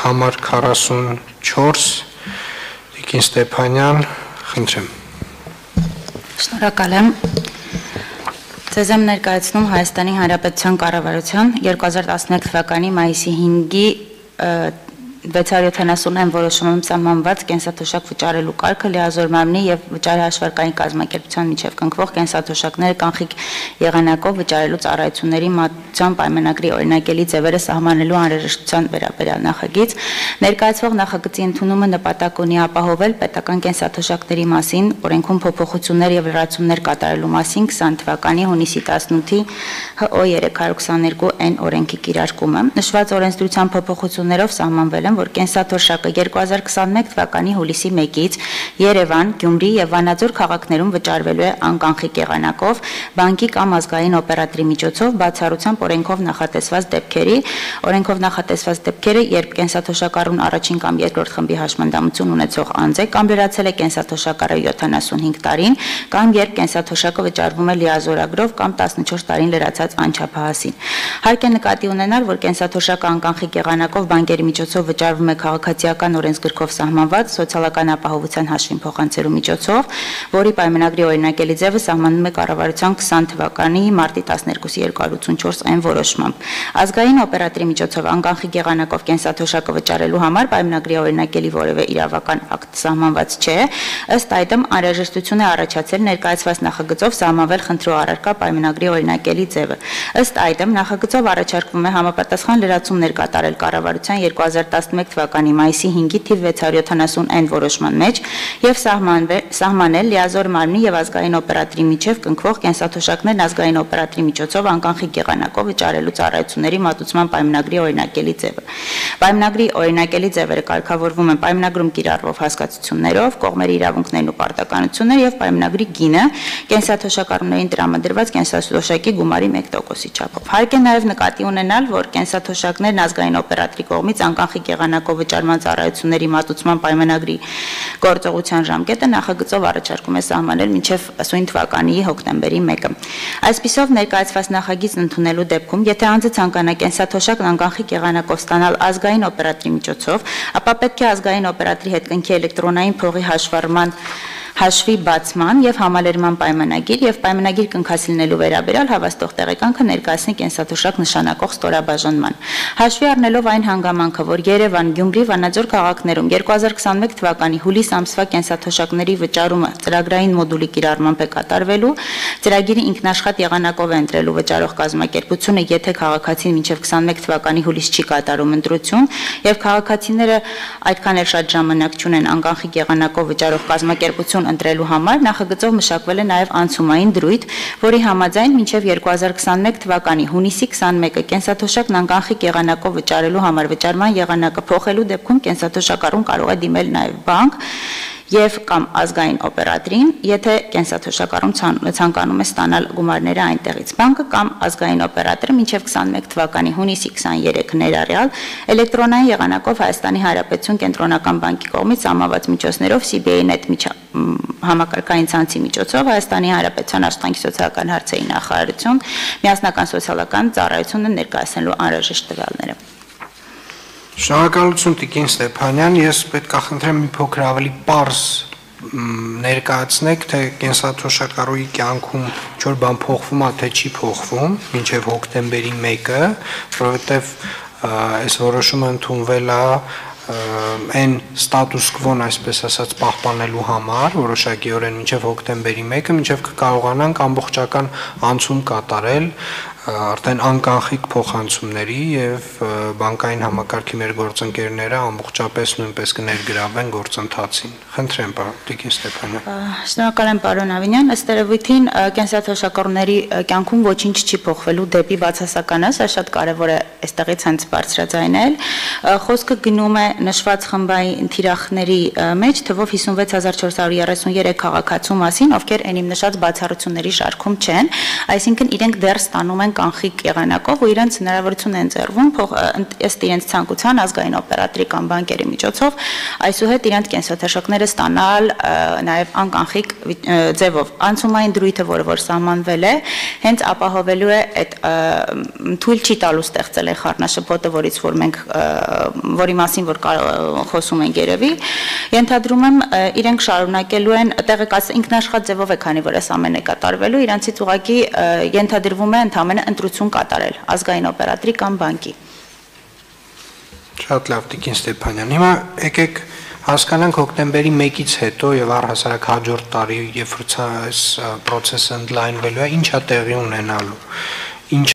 համար 44 Տիկին Ստեփանյան, խնդրեմ։ Շնորհակալ եմ։ Ձեզ եմ ներկայացնում Հայաստանի Հանրապետության կառավարության 2011 թվականի մայիսի 5-ի 670 որոշումում սահմանված կենսաթոշակ վճարելու կարգը լիազոր մարմնի եւ վճարի հաշվարկային կազմակերպության միջև կնքվող կենսաթոշակները կանխիկ եղանակով վճարելու ծառայությունների մատուցման պայմանագրի օրինակելի ձևերը սահմանելու անհրաժեշտության վերաբերյալ նախագիծ ներկայացվող նախագծի ընդունումը նպատակ ունի ապահովել պետական կենսաթոշակների մասին օրենքում փոփոխություններ եւ լրացումներ կատարելու մասին 20 թվականի հունիսի 18-ի ՀՕ 322N օրենքի կիրարկումը նշված օրենսդրության փոփոխություններով սահմանվել որ կենսաթոշակը 2021 թվականի հուլիսի 1-ից Երևան, Գյումրի եւ Վանաձոր քաղաքներում վճարվելու է անկանխիկ եղանակով բանկի կամ ազգային օպերատորի միջոցով բացառությամբ օրենքով նախատեսված դեպքերը, երբ կենսաթոշակառուն առաջին կամ երկրորդ խմբի հաշմանդամություն ունեցող անձ է կամ լրացել է կենսաթոշակառը 75 տարին կամ երբ կենսաթոշակը վճարվում է լիազորագրով կամ 14 տարին լրացած անչափահասին։ Հարկ է նկատի ունենալ, որ կենսաթոշակը անկանխիկ եղանակով բանկերի միջոցով վճարվում է քաղաքացիական օրենսգրքով սահմանված սոցիալական ապահովության հաշվին փոխանցելու միջոցով, որի պայմանագրի օրինակելի ձևը սահմանում է կառավարության 20 թվականի մարտի 12-ի 284N որոշմամբ։ Ազգային օպերատորի միջոցով անկանխիկ եղանակով կենսաթոշակը վճարելու համար պայմանագրի օրինակելի որևէ իրավական ակտ սահմանված չէ, ըստ այդմ անհրաժեշտություն է առաջացել ներկայացված նախագծով սահմանվել խնդրու առարկա պայմանագրի օրինակելի ձևը։ Ըստ այդմ նախագծով առաջարկվում է համապատասխան լրացումներ կատարել կառավարության 2011 թվականի մայիսի 5-ի թիվ 670N որոշման մեջ եւ սահմանել լիազոր մարմնի եւ ազգային օպերատորի միջև կնքվող կենսաթոշակներն ազգային օպերատորի միջոցով անկանխիկ եղանակով վճարելու ծառայությունների մատուցման պայմանագրի օրինակելի ձևը։ Պայմանագրի օրինակելի ձևերը կարգավորվում են պայմանագրում կիրառվող հասկացություններով, կողմերի իրավունքներն ու պարտականությունները եւ պայմանագրի գինը կենսաթոշակառուներին տրամադրված կենսաթոշակի գումարի 1%-ի չափով։ Հարկ է նաեւ նկատի ունենալ, որ կենսաթոշակներն ազգային օպերատորի կողմից անկանխիկ եղանակով վճարման ծառայությունների մատուցման պայմանագրի գործողության ժամկետը նախագծով առաջարկում է սահմանել մինչև սույն թվականի հոկտեմբերի 1-ը։ Այսպիսով ներկայացված նախագիծն ընդունելու դեպքում, եթե անձը ցանկանա կենսաթոշակն անկանխիկ եղանակով ստանալ ազգային օպերատորի միջոցով, ապա պետք է ազգային օպերատորի հետ կնքի էլեկտրոնային փողի հաշվի բացման եւ համալրման պայմանագիր եւ պայմանագիր կնքած լինելու վերաբերյալ հավաստող տեղեկանքը ներկայացնի կենսաթոշակ նշանակող ստորաբաժանման։ Հաշվի առնելով այն հանգամանքը, որ Երևան, Գյումրի, Վանաձոր քաղաքներում 2021 թվականի հուլիս ամսվա կենսաթոշակների վճարումը ծրագրային մոդուլի կիրառմամբ է կատարվելու, ծրագիրը ինքնաշխատ եղանակով է ընտրելու վճարող կազմակերպությունը, եթե քաղաքացին մինչև 21 թվականի հուլիս չի կատարում ընտրություն եւ քաղաքացիները այդքան էլ շատ ժամանակ չունեն անկանխիկ եղանակով վճարող կազմակերպություն ընտրելու համար նախագծով մշակվել է նաև անցումային դրույթ, որի համաձայն մինչև 2021 թվականի հունիսի 21-ը կենսաթոշակն անկանխիկ եղանակով վճարելու համար վճարման եղանակը փոխելու դեպքում կենսաթոշակառուն կարող է դիմել նաև բանկ եւ կամ ազգային օպերատորին, եթե կենսաթոշակառուն ցանկանում է ստանալ գումարները այնտեղից։ Բանկը կամ ազգային օպերատորը մինչև 21 թվականի հունիսի 23 ներառյալ էլեկտրոնային եղանակով Հայաստանի Հանրապետություն կենտրոնական բանկի կողմից սահմանված միջոցներով CBA-net համակարգային ցանցի միջոցով Հայաստանի Հանրապետության աշխատանքի սոցիալական հարցերի նախարարություն միասնական սոցիալական ծառայությունը ներկայացնելու անհրաժեշտ տվյալները։ Շնորհակալություն Տիկին Ստեփանյան, ես պետք է խնդրեմ մի փոքր ավելի պարզ ներկայացնեք, թե կենսաթոշակառուի կյանքում ինչ-որ բան փոխվում է, թե չի փոխվում մինչև հոկտեմբերի 1-ը, որովհետև այս որոշումը ընդունվել է այն ստատուս կվոն, այսպես ասած, պահպանելու համար, որոշակիորեն մինչև հոկտեմբերի 1-ը, մինչև կկարողանանք ամբողջական անցում կատարել արդեն անկանխիկ փոխանցումների եւ բանկային համակարգի մեր գործընկերները ամբողջապես նույնպես կներգրավեն գործընթացին։ Խնդրեմ, Տիկին Ստեփանյան։ Շնորհակալ եմ, պարոն Ավինյան, ըստ երևույթին կենսաթոշակառուների կյանքում ոչինչ չի փոխվելու դեպի բացասականը, սա շատ կարեւոր է այստեղից հենց բարձրաձայնել։ Խոսքը գնում է նշված խմբային թիրախների մեջ թվով 56433 քաղաքացու մասին, ովքեր այն իմ նշած բացառությունների շարքում չեն, այսինքն իրենք դեռ ստանում են են կանխիկ եղանակով ու իրենց հնարավորություն են ընձեռվում ըստ իրենց ցանկության ազգային օպերատորի կամ բանկերի միջոցով այսուհետ իրենց կենսաթոշակները ստանալ նաև անկանխիկ ձևով։ Անցումային դրույթը, որ սահմանվել է, հենց ապահովելու է այդ թույլ չի տալու ստեղծել է խառնաշփոթը, որի մասին որ խոսում ենք երևի, ենթադրում եմ իրենք շարունակելու են ինքնաշխատ ձևով է, քանի որ այս ամենը կատարվելու, իրանցից ուղղակի ենթադրվում է ընդհանրապես ընտրություն կատարել ազգային օպերատորի կամ բանկի։ Շատ լավ, Տիկին Ստեփանյան։ Հիմա եկեք հասկանանք հոկտեմբերի 1-ից հետո եւ առհասարակ հաջորդ տարի, երբ այս process-ը ընդլայնվելու է, ի՞նչ է տեղի ունենալու։